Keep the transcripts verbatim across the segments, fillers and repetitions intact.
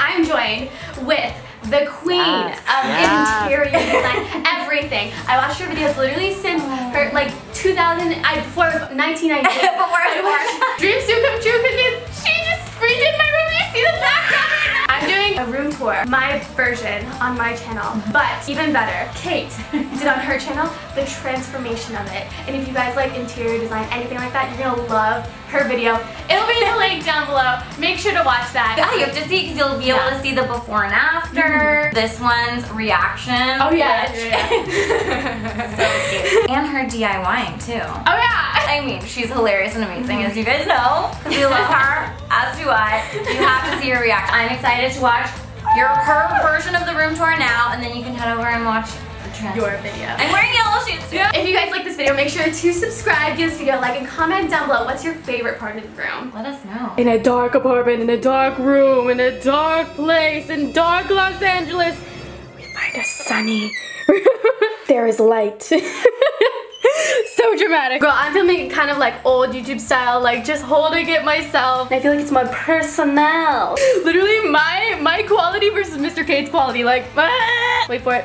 I'm joined with the queen yes, of yes. interior design, everything. I watched her videos literally since her like two thousand, I before nineteen ninety-eight. Before I watched Dreams Do Come True because she just redid my room. You see the background right now? I'm doing a room tour, my version on my channel, but even better, Kate did on her channel the transformation of it. And if you guys like interior design, anything like that, you're gonna love her video. It'll be in the link down below. Make sure to watch that. Yeah, you have to see because you'll be able Yeah. to see the before and after. Mm-hmm. This one's reaction. Oh yeah. Which yeah. so cute. And her DIYing too. Oh yeah. I mean, she's hilarious and amazing, as you guys know, because we love her, as do I. You have to see her reaction. I'm excited to watch your her version of the room tour now, and then you can head over and watch the transfer. Your video. I'm wearing yellow shoes too. Yeah. If you guys like this video, make sure to subscribe, give this video a like, and comment down below what's your favorite part of the room. Let us know. In a dark apartment, in a dark room, in a dark place, in dark Los Angeles, we find a sunny. There is light. So dramatic. Girl, I'm filming kind of like old YouTube style, like just holding it myself. I feel like it's my personnel. Literally my my quality versus Mister Kate's quality. Like, ah! Wait for it.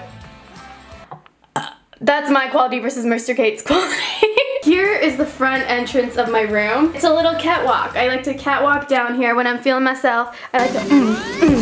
That's my quality versus Mister Kate's quality. Here is the front entrance of my room. It's a little catwalk. I like to catwalk down here when I'm feeling myself. I like to mm,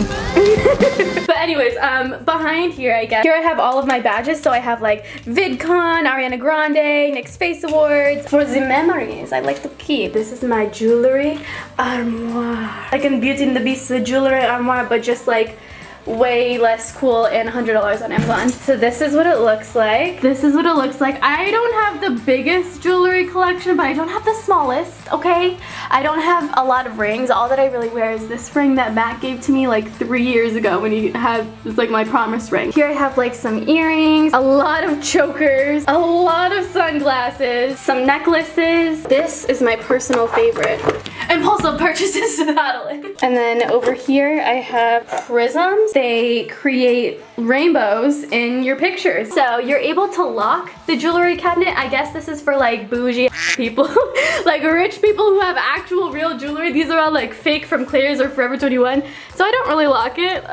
mm. But anyways, um, behind here, I guess, here I have all of my badges. So I have like VidCon, Ariana Grande, Nick's Face Awards. For the memories I like to keep. This is my jewelry armoire. Like in Beauty and the Beast, the jewelry armoire, but just like way less cool and one hundred dollars on Amazon. So this is what it looks like. This is what it looks like. I don't have the biggest jewelry collection, but I don't have the smallest, okay? I don't have a lot of rings. All that I really wear is this ring that Matt gave to me like three years ago when he had, it's like my promise ring. Here I have like some earrings, a lot of chokers, a lot of sunglasses, some necklaces. This is my personal favorite. Impulsive purchases to battle it. And then over here I have prisms. They create rainbows in your pictures. So you're able to lock the jewelry cabinet. I guess this is for like bougie people, like rich people who have actual real jewelry. These are all like fake from Claire's or Forever twenty-one. So I don't really lock it.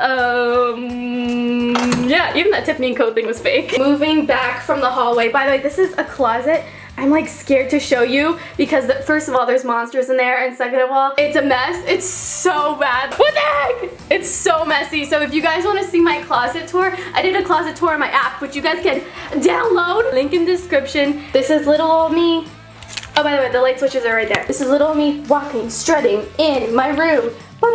Um, yeah, even that Tiffany and Co thing was fake. Moving back from the hallway. By the way, this is a closet. I'm like scared to show you because the, first of all, there's monsters in there, and second of all, it's a mess. It's so bad. What the heck? It's so messy. So if you guys want to see my closet tour, I did a closet tour on my app, which you guys can download. Link in description. This is little old me. Oh, by the way, the light switches are right there. This is little old me walking, strutting in my room.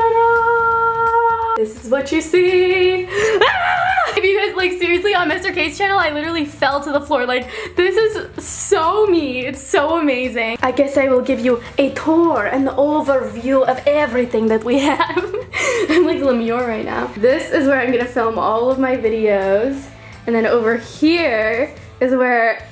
Ba-da-da! This is what you see. Ah! If you guys, like, seriously, on Mister Kate's channel, I literally fell to the floor. Like, this is so me. It's so amazing. I guess I will give you a tour, an overview of everything that we have. I'm like Lemure right now. This is where I'm gonna film all of my videos. And then over here is where,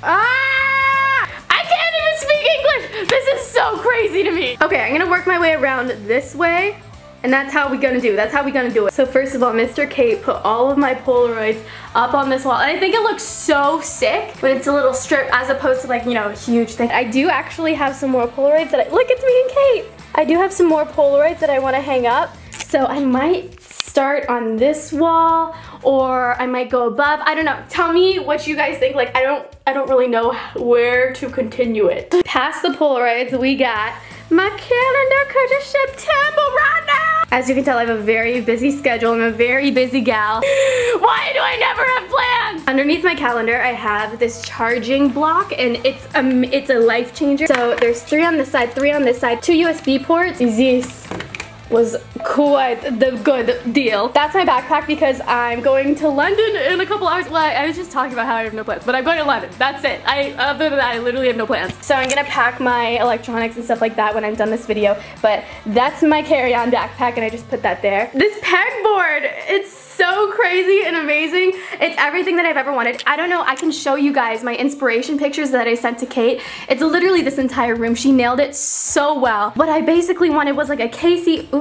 ah! I can't even speak English! This is so crazy to me. Okay, I'm gonna work my way around this way. And that's how we gonna do, that's how we gonna do it. So first of all, Mister Kate put all of my Polaroids up on this wall. And I think it looks so sick, but it's a little strip as opposed to like, you know, a huge thing. I do actually have some more Polaroids that I, look, it's me and Kate. I do have some more Polaroids that I wanna hang up. So I might start on this wall, or I might go above. I don't know. Tell me what you guys think. Like, I don't, I don't really know where to continue it. Past the Polaroids, we got my calendar because it's September right now. As you can tell, I have a very busy schedule. I'm a very busy gal. Why do I never have plans? Underneath my calendar, I have this charging block, and it's um, it's a life changer. So there's three on this side, three on this side, two U S B ports. This was quite the good deal. That's my backpack because I'm going to London in a couple hours. Well, I, I was just talking about how I have no plans, but I'm going to London. That's it. I, other than that, I literally have no plans. So I'm gonna pack my electronics and stuff like that when I'm done this video, but that's my carry-on backpack, and I just put that there. This pegboard, it's so crazy and amazing. It's everything that I've ever wanted. I don't know, I can show you guys my inspiration pictures that I sent to Kate. It's literally this entire room. She nailed it so well. What I basically wanted was like a Casey, ooh,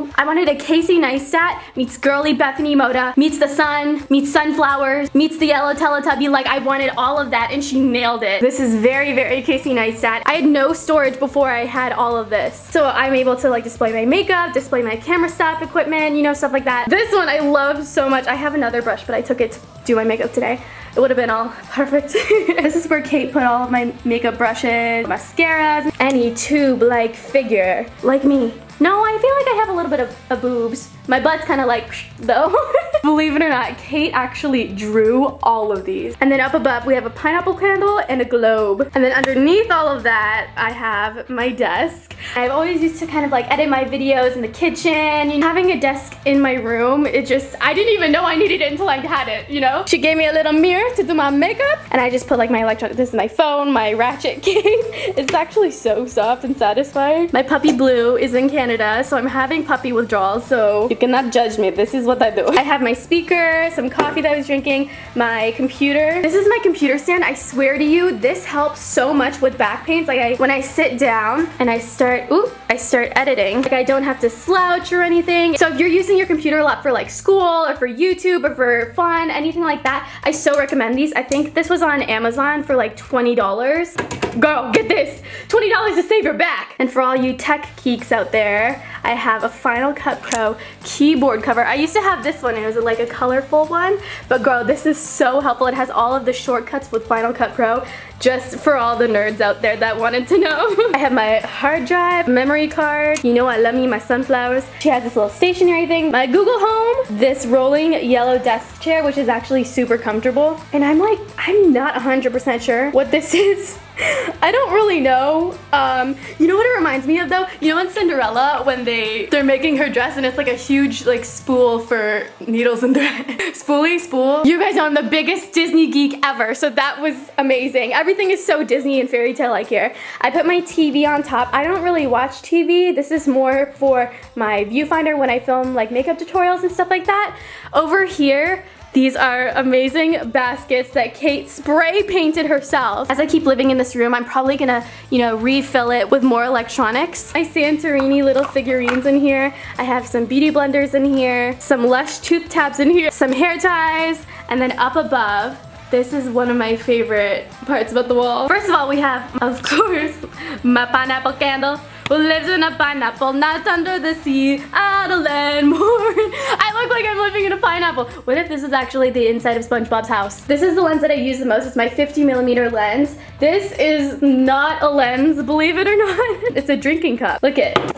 you. I wanted a Casey Neistat meets girly Bethany Moda, meets the sun, meets sunflowers, meets the yellow Teletubby. Like, I wanted all of that and she nailed it. This is very, very Casey Neistat. I had no storage before I had all of this. So I'm able to like display my makeup, display my camera stuff, equipment, you know, stuff like that. This one I love so much. I have another brush, but I took it to do my makeup today. It would have been all perfect. This is where Kate put all of my makeup brushes, mascaras, any tube-like figure, like me. No, I feel like I have a little bit of, of boobs. My butt's kind of like, though. Believe it or not, Kate actually drew all of these. And then up above, we have a pineapple candle and a globe. And then underneath all of that, I have my desk. I've always used to kind of like edit my videos in the kitchen. You know, having a desk in my room, it just, I didn't even know I needed it until I had it, you know? She gave me a little mirror to do my makeup. And I just put like my electronic, this is my phone, my ratchet case. It's actually so soft and satisfying. My puppy Blue is in Canada, so I'm having puppy withdrawals, so you cannot judge me. This is what I do. I have my speaker, some coffee that I was drinking, my computer. This is my computer stand. I swear to you, this helps so much with back pains. Like I, when I sit down and I start, ooh, I start editing, like I don't have to slouch or anything. So if you're using your computer a lot for like school or for YouTube or for fun, anything like that, I so recommend these. I think this was on Amazon for like twenty dollars. Girl, get this, twenty dollars to save your back. And for all you tech geeks out there, I have a Final Cut Pro keyboard cover. I used to have this one, and it was like a colorful one, but girl, this is so helpful. It has all of the shortcuts with Final Cut Pro, just for all the nerds out there that wanted to know. I have my hard drive, memory card, you know I love me my sunflowers. She has this little stationary thing, my Google Home, this rolling yellow desk chair, which is actually super comfortable. And I'm like, I'm not one hundred percent sure what this is. I don't really know. Um, you know what it reminds me of though? You know in Cinderella when they, they're making her dress and it's like a huge like spool for needles and thread. Spoolie, spool. You guys know I'm the biggest Disney geek ever, so that was amazing. Everything is so Disney and fairy tale like here. I put my T V on top. I don't really watch T V. This is more for my viewfinder when I film like makeup tutorials and stuff like that. Over here, these are amazing baskets that Kate spray painted herself. As I keep living in this room, I'm probably gonna, you know, refill it with more electronics. My Santorini little figurines in here. I have some beauty blenders in here, some Lush tooth tabs in here, some hair ties, and then up above, this is one of my favorite parts about the wall. First of all, we have, of course, my pineapple candle. Who lives in a pineapple, not under the sea, out of land more. I look like I'm living in a pineapple. What if this is actually the inside of SpongeBob's house? This is the lens that I use the most. It's my fifty millimeter lens. This is not a lens, believe it or not. It's a drinking cup. Look at it.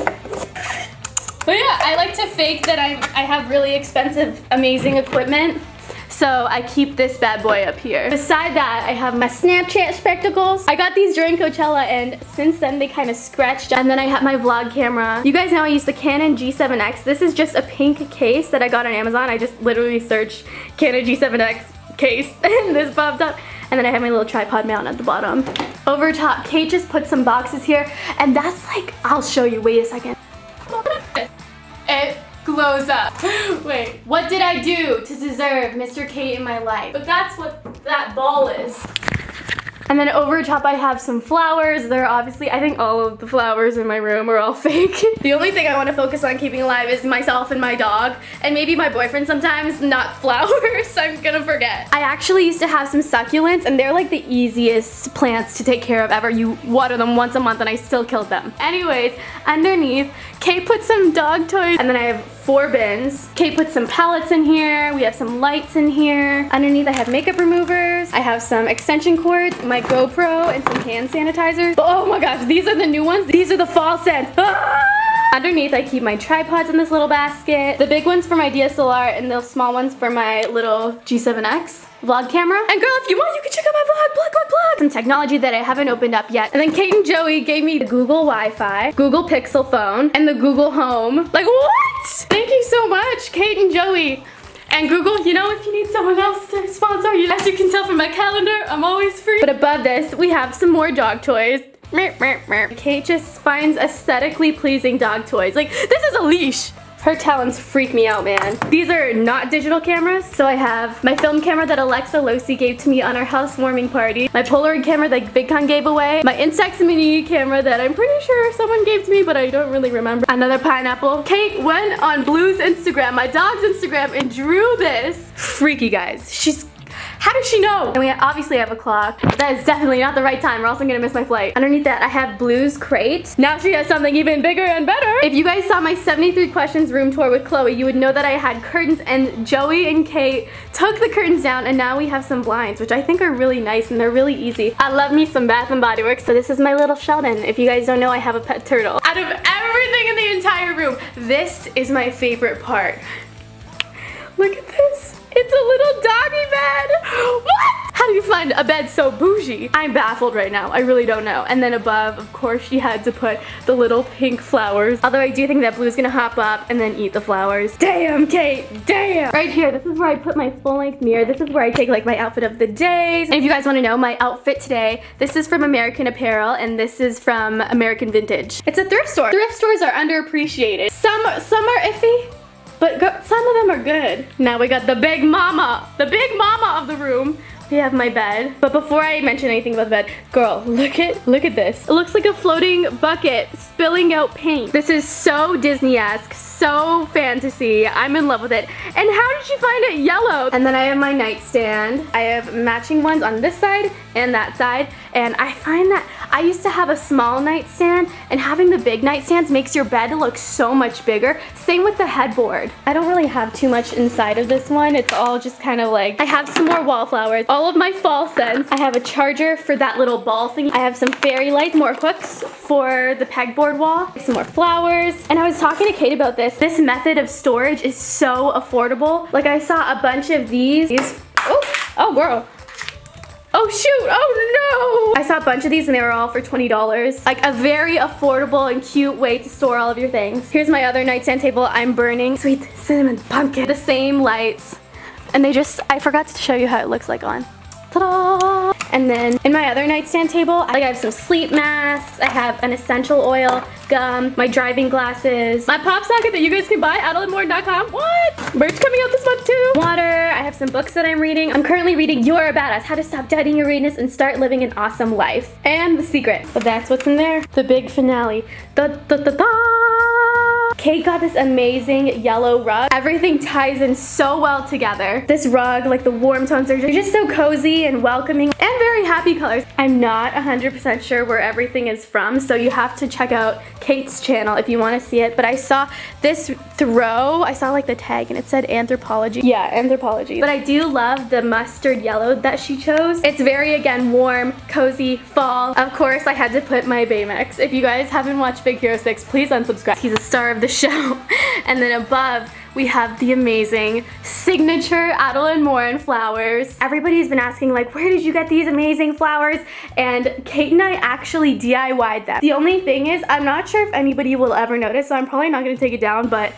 But yeah, I like to fake that I, I have really expensive, amazing equipment. So I keep this bad boy up here. Beside that, I have my Snapchat spectacles. I got these during Coachella and since then they kind of scratched. And then I have my vlog camera. You guys know I use the Canon G seven X. This is just a pink case that I got on Amazon. I just literally searched Canon G seven X case and this popped up. And then I have my little tripod mount at the bottom. Over top, Kate just put some boxes here. And that's like, I'll show you, wait a second. It glows up. Wait, what did I do to deserve Mister Kate in my life? But that's what that ball is. And then over top I have some flowers. They're obviously, I think all of the flowers in my room are all fake. The only thing I want to focus on keeping alive is myself and my dog. And maybe my boyfriend sometimes, not flowers, I'm gonna forget. I actually used to have some succulents and they're like the easiest plants to take care of ever. You water them once a month and I still killed them. Anyways, underneath, Kate put some dog toys and then I have four bins. Kate put some palettes in here. We have some lights in here. Underneath I have makeup removers. I have some extension cords, my GoPro, and some hand sanitizers. Oh my gosh, these are the new ones. These are the fall scents. Ah! Underneath I keep my tripods in this little basket. The big ones for my D S L R and the small ones for my little G seven X vlog camera. And girl, if you want, you can check out my vlog, plug, plug, plug. Some technology that I haven't opened up yet. And then Kate and Joey gave me the Google Wi-Fi, Google Pixel phone, and the Google Home. Like what? Thank you so much, Kate and Joey. And Google, you know, if you need someone else to sponsor you, as you can tell from my calendar, I'm always free. But above this, we have some more dog toys. Kate just finds aesthetically pleasing dog toys. Like, this is a leash. Her talons freak me out, man. These are not digital cameras. So I have my film camera that Alexa Losi gave to me on our housewarming party, my Polaroid camera that VidCon gave away, my Instax Mini camera that I'm pretty sure someone gave to me, but I don't really remember. Another pineapple. Kate went on Blue's Instagram, my dog's Instagram, and drew this. Freaky, guys. She's How does she know? And we obviously have a clock. That is definitely not the right time or else I'm gonna miss my flight. Underneath that, I have Blue's crate. Now she has something even bigger and better. If you guys saw my seventy-three questions room tour with Chloe, you would know that I had curtains, and Joey and Kate took the curtains down, and now we have some blinds, which I think are really nice and they're really easy. I love me some Bath and Body Works. So this is my little Sheldon. If you guys don't know, I have a pet turtle. Out of everything in the entire room, this is my favorite part. Look at this. It's a little doggy bed. What? How do you find a bed so bougie? I'm baffled right now. I really don't know. And then above, of course, she had to put the little pink flowers. Although I do think that Blue's gonna hop up and then eat the flowers. Damn, Kate, damn. Right here, this is where I put my full-length mirror. This is where I take like my outfit of the day. And if you guys wanna know my outfit today, this is from American Apparel and this is from American Vintage. It's a thrift store. Thrift stores are underappreciated. Some, some are iffy, but go, some of them are good. Now we got the big mama, the big mama of the room. We have my bed. But before I mention anything about the bed, girl, look at, look at this. It looks like a floating bucket spilling out paint. This is so Disney-esque, so fantasy. I'm in love with it. And how did she find it yellow? And then I have my nightstand. I have matching ones on this side and that side. And I find that I used to have a small nightstand, and having the big nightstands makes your bed look so much bigger. Same with the headboard. I don't really have too much inside of this one. It's all just kind of like, I have some more wallflowers, all of my fall scents. I have a charger for that little ball thing. I have some fairy lights, more hooks for the pegboard wall, some more flowers. And I was talking to Kate about this. This method of storage is so affordable. Like I saw a bunch of these. Oh, oh girl. Oh shoot, oh no! I saw a bunch of these and they were all for twenty dollars. Like a very affordable and cute way to store all of your things. Here's my other nightstand table. I'm burning sweet cinnamon pumpkin. The same lights. And they just, I forgot to show you how it looks like on. Ta-da! And then in my other nightstand table, I have some sleep masks, I have an essential oil, gum, my driving glasses, my pop socket that you guys can buy at adeline morin dot com. What? Merch coming out this month too. Water, I have some books that I'm reading. I'm currently reading You're a Badass, How to Stop Doubting Your Greatness and Start Living an Awesome Life. And The Secret. But that's what's in there. The big finale. Da da da da! Kate got this amazing yellow rug. Everything ties in so well together. This rug, like the warm tones, are just so cozy and welcoming and very happy colors. I'm not one hundred percent sure where everything is from, so you have to check out Kate's channel if you want to see it. But I saw this throw, I saw like the tag and it said Anthropologie. Yeah, Anthropologie. But I do love the mustard yellow that she chose. It's very, again, warm, cozy, fall. Of course, I had to put my Baymax. If you guys haven't watched Big Hero six, please unsubscribe. He's a star of the show. And then above, we have the amazing signature Adeline Morin flowers. Everybody's been asking like, where did you get these amazing flowers? And Kate and I actually D I Y'd them. The only thing is, I'm not sure if anybody will ever notice, so I'm probably not gonna take it down, but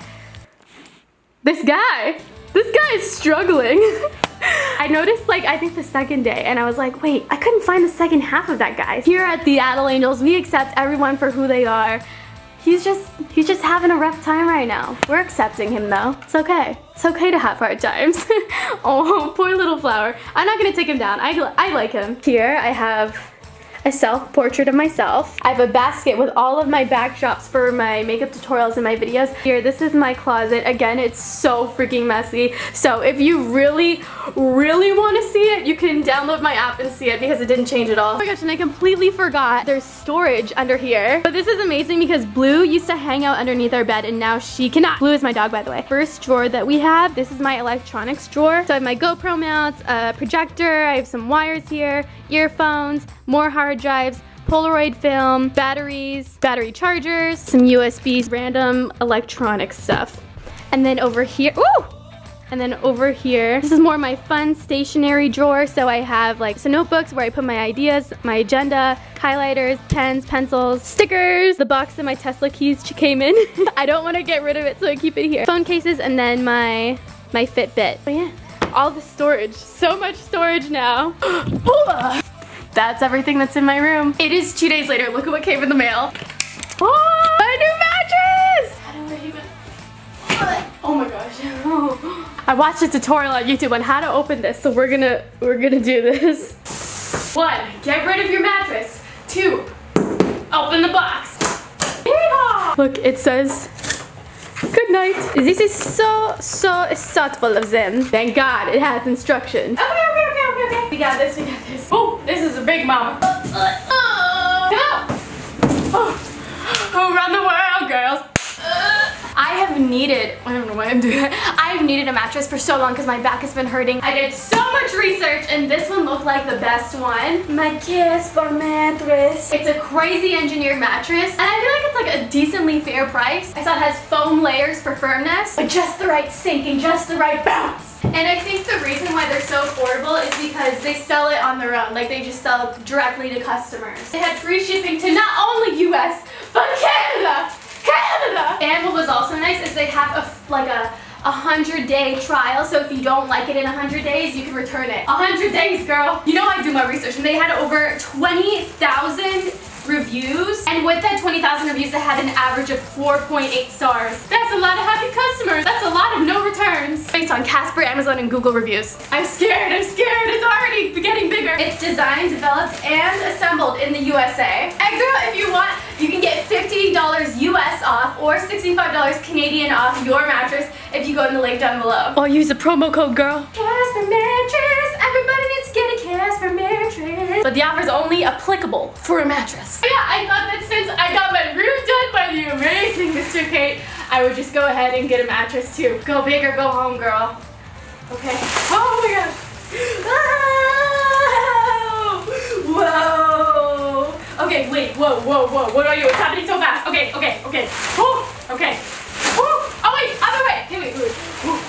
this guy, this guy is struggling. I noticed like, I think the second day, and I was like, wait, I couldn't find the second half of that guy. Here at the Adel Angels, we accept everyone for who they are. He's just, he's just having a rough time right now. We're accepting him though. It's okay. It's okay to have hard times. Oh, poor little flower. I'm not gonna take him down. I, I like him. Here I have a self-portrait of myself. I have a basket with all of my backdrops for my makeup tutorials and my videos. Here, this is my closet. Again, it's so freaking messy. So if you really, really want to see it, you can download my app and see it because it didn't change at all. Oh my gosh, and I completely forgot there's storage under here. But this is amazing because Blue used to hang out underneath our bed and now she cannot. Blue is my dog, by the way. First drawer that we have, this is my electronics drawer. So I have my GoPro mounts, a projector, I have some wires here, earphones, more hard drives, Polaroid film, batteries, battery chargers, some U S Bs, random electronic stuff. And then over here, ooh! And then over here, this is more my fun stationery drawer. So I have like some notebooks where I put my ideas, my agenda, highlighters, pens, pencils, stickers, the box that my Tesla keys came in. I don't want to get rid of it, so I keep it here. Phone cases, and then my, my Fitbit. But yeah, all the storage, so much storage now. That's everything that's in my room. It is two days later. Look at what came in the mail. Oh, my new mattress! How do I even... Oh my gosh. I watched a tutorial on YouTube on how to open this, so we're gonna we're gonna do this. One, get rid of your mattress. Two, open the box. Look, it says good night. This is so so thoughtful of them. Thank God it has instructions. Okay, okay, okay, okay, okay. We got this, we got this. Oh, this is a big mama. Uh, uh, uh. Go! Oh, oh, run the world, girls. I have needed, I don't know why I'm doing that. I have needed a mattress for so long because my back has been hurting. I did so much research and this one looked like the best one. My Casper mattress. It's a crazy engineered mattress and I feel like it's like a decently fair price. I saw it has foam layers for firmness, but just the right sink and just the right bounce. And I think the reason why they're so affordable is because they sell it on their own. Like they just sell it directly to customers. They had free shipping to not only U S, but Canada. Canada! And what was also nice is they have a, like a a hundred day trial, so if you don't like it in a hundred days, you can return it. A hundred days, girl. You know I do my research, and they had over twenty thousand reviews, and with that twenty thousand reviews, they had an average of four point eight stars. That's a lot of happy customers. That's a lot of no returns. Based on Casper, Amazon, and Google reviews. I'm scared, I'm scared. It's already getting bigger. It's designed, developed, and assembled in the U S A. And girl, if you want, you can get fifty dollars U S off or sixty-five dollars Canadian off your mattress if you go in the link down below. Or use the promo code, girl. Casper mattress. Everybody needs to get a Casper mattress. But the offer is only applicable for a mattress. Yeah, I thought that since I got my room done by the amazing Mister Kate, I would just go ahead and get a mattress too. Go big or go home, girl. Okay. Oh my gosh. Whoa. Whoa. Okay, wait. Whoa, whoa, whoa. What are you? It's happening so fast. Okay, okay, okay. Oh, okay. Oh, oh wait, other way. Hey, wait, wait.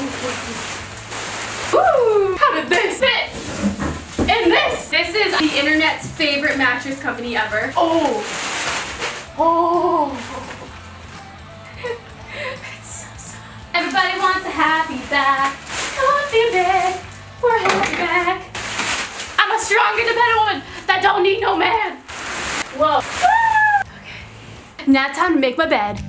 Ooh, how did this fit? And this, this is the internet's favorite mattress company ever. Oh, oh. It's so soft. Everybody wants a happy back. Comfy bed for a happy back. I'm a strong, independent woman that don't need no man. Whoa. Okay. Now time to make my bed.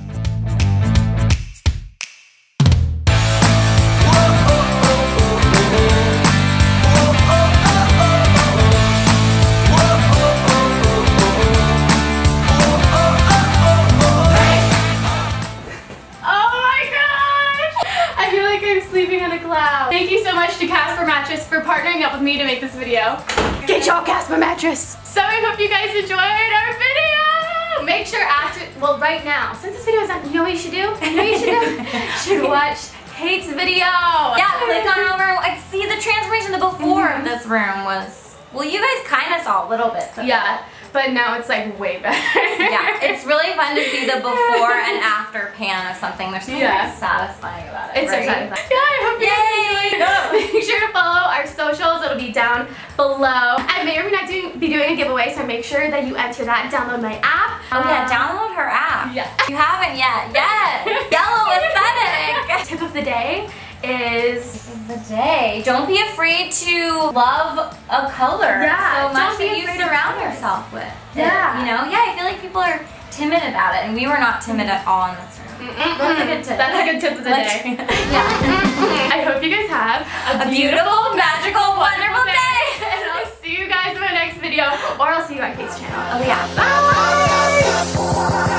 Thank you so much to Casper Mattress for partnering up with me to make this video. Get y'all Casper Mattress! So I hope you guys enjoyed our video! Make sure after, well right now, since this video is on, you know what you should do? You know what you should do? You should watch Kate's video! Yeah, click on over, I see the transformation, the before mm-hmm. of this room was, well you guys kind of saw a little bit. So yeah. But now it's like way better. Yeah, it's really fun to see the before and after pan of something. There's something yeah. very satisfying about it. It's right? so satisfying. Yeah, I hope you guys enjoyed. Make sure to follow our socials. It'll be down below. I may or may not do, be doing a giveaway, so make sure that you enter that. Download my app. Oh um, yeah, download her app. Yeah. You haven't yet. Yes. Yellow aesthetic. Tip of the day is the day. Don't be afraid to love a color yeah, so much that you surround yourself with. Yeah. It, you know? Yeah, I feel like people are timid about it, and we were not timid at all in this room. Mm-mm. That's a good tip. That's a good tip of the day. Yeah. I hope you guys have a, a beautiful, magical, wonderful day. And I'll see you guys in my next video, or I'll see you on Kate's channel. Oh yeah. Bye.